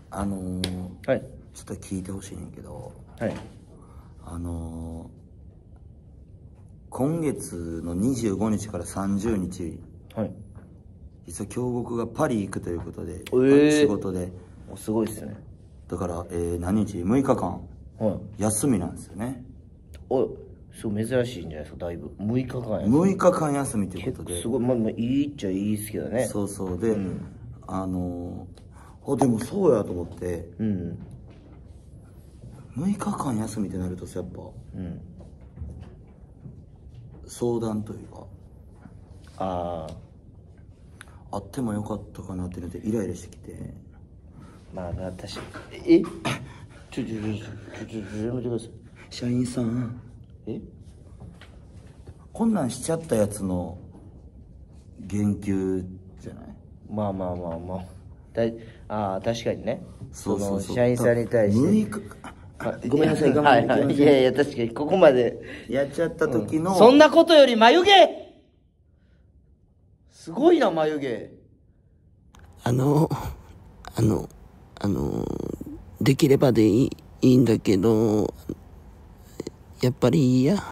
はい。 ちょっと聞いてほしいねんけど、 はい。 今月の25日から30日、 はい。 実は今日僕がパリ行くということで、仕事で。 すごいっすね。 だから、何日 ?6 日間、 はい。 休みなんですよね。 すごい珍しいんじゃないですか、だいぶ。6日間や。 6日間休みということで。 すごい、まあ、いいっちゃいいっすけどね。 そうそう。で、でもそうやと思って、 うん。 6日間休みってなるとさ、やっぱ、相談というか、あってもよかったかなっていうのでイライラしてきて。 まあ、確かに。やめてください。 社員さん。こんなんしちゃったやつの言及じゃない？ まあ。確かにね。 そう。 社員さんに対して。 ごめんなさい、我慢できません。 いや、確かに、ここまで。 やっちゃった時の。 そんなことより眉毛すごいな、眉毛。 できればでいいんだけど、やっぱりいいや。